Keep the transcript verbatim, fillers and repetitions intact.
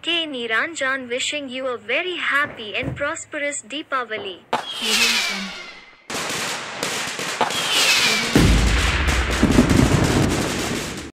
K Niranjan wishing you a very happy and prosperous Deepavali.